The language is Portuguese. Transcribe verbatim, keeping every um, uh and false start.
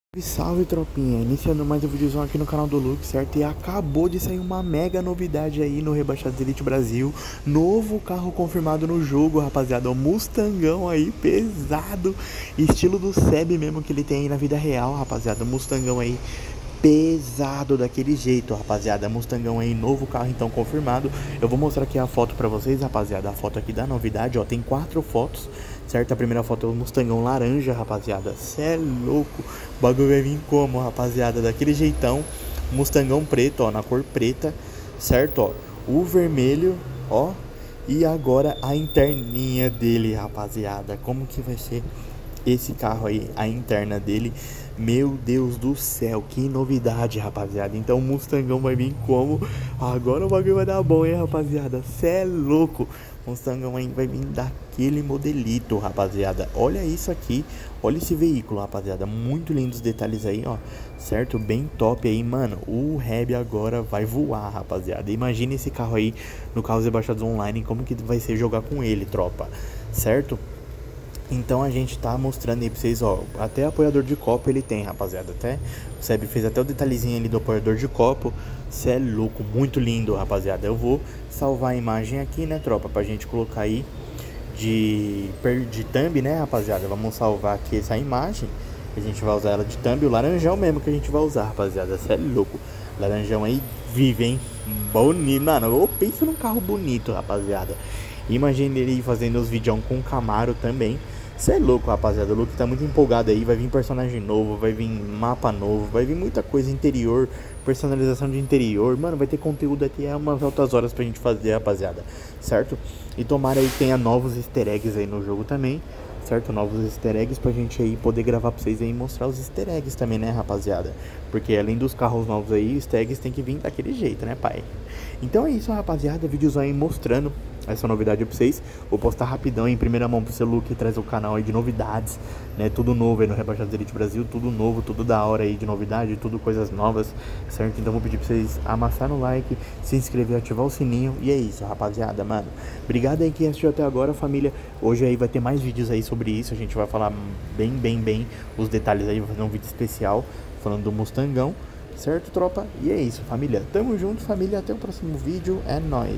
Salve tropinha, iniciando mais um vídeozão aqui no canal do Luke, certo? E acabou de sair uma mega novidade aí no Rebaixados Elite Brasil. Novo carro confirmado no jogo, rapaziada, o Mustangão aí, pesado. Estilo do Seb mesmo que ele tem aí na vida real, rapaziada. Mustangão aí pesado daquele jeito, rapaziada. Mustangão aí, novo carro então confirmado. Eu vou mostrar aqui a foto pra vocês, rapaziada. A foto aqui da novidade, ó, tem quatro fotos, certo? A primeira foto é o Mustangão laranja, rapaziada. Cê é louco, o bagulho vai vir como, rapaziada? Daquele jeitão. Mustangão preto, ó, na cor preta, certo? Ó, o vermelho, ó. E agora a interninha dele, rapaziada. Como que vai ser esse carro aí, a interna dele? Meu Deus do céu, que novidade, rapaziada. Então o Mustangão vai vir como? Agora o bagulho vai dar bom, hein, rapaziada. Cê é louco. Mustangão aí vai vir daquele modelito, rapaziada. Olha isso aqui, olha esse veículo, rapaziada. Muito lindos detalhes aí, ó, certo? Bem top aí, mano. O Reb agora vai voar, rapaziada. Imagina esse carro aí no Carros Rebaixados Online, como que vai ser jogar com ele, tropa, certo? Então a gente tá mostrando aí pra vocês, ó, até apoiador de copo ele tem, rapaziada. Até o Seb fez até o detalhezinho ali do apoiador de copo. Cê é louco, muito lindo, rapaziada. Eu vou salvar a imagem aqui, né, tropa, pra gente colocar aí de, de thumb, né, rapaziada. Vamos salvar aqui essa imagem, a gente vai usar ela de thumb. O laranjão mesmo que a gente vai usar, rapaziada. Cê é louco, laranjão aí vive, hein, bonito, mano. Eu penso num carro bonito, rapaziada. Imagina ele fazendo os vídeos com o Camaro também. Cê é louco, rapaziada. O Luke tá muito empolgado aí. Vai vir personagem novo, vai vir mapa novo, vai vir muita coisa interior, personalização de interior. Mano, vai ter conteúdo até umas altas horas pra gente fazer, rapaziada, certo? E tomara aí que tenha novos easter eggs aí no jogo também, certo? Novos easter eggs pra gente aí poder gravar pra vocês aí e mostrar os easter eggs também, né, rapaziada? Porque além dos carros novos aí, os easter eggs tem que vir daquele jeito, né, pai? Então é isso, rapaziada. Vídeozão aí mostrando essa novidade pra vocês. Vou postar rapidão em primeira mão pro seu Luke, que traz o canal aí de novidades, né? Tudo novo aí no Rebaixados Elite Brasil, tudo novo, tudo da hora aí de novidade, tudo coisas novas, certo? Então vou pedir pra vocês amassar no like, se inscrever, ativar o sininho. E é isso, rapaziada, mano. Obrigado aí quem assistiu até agora, família. Hoje aí vai ter mais vídeos aí sobre isso. A gente vai falar bem, bem, bem os detalhes aí. Vou fazer um vídeo especial falando do Mustangão, certo, tropa? E é isso, família. Tamo junto, família. Até o próximo vídeo. É nóis.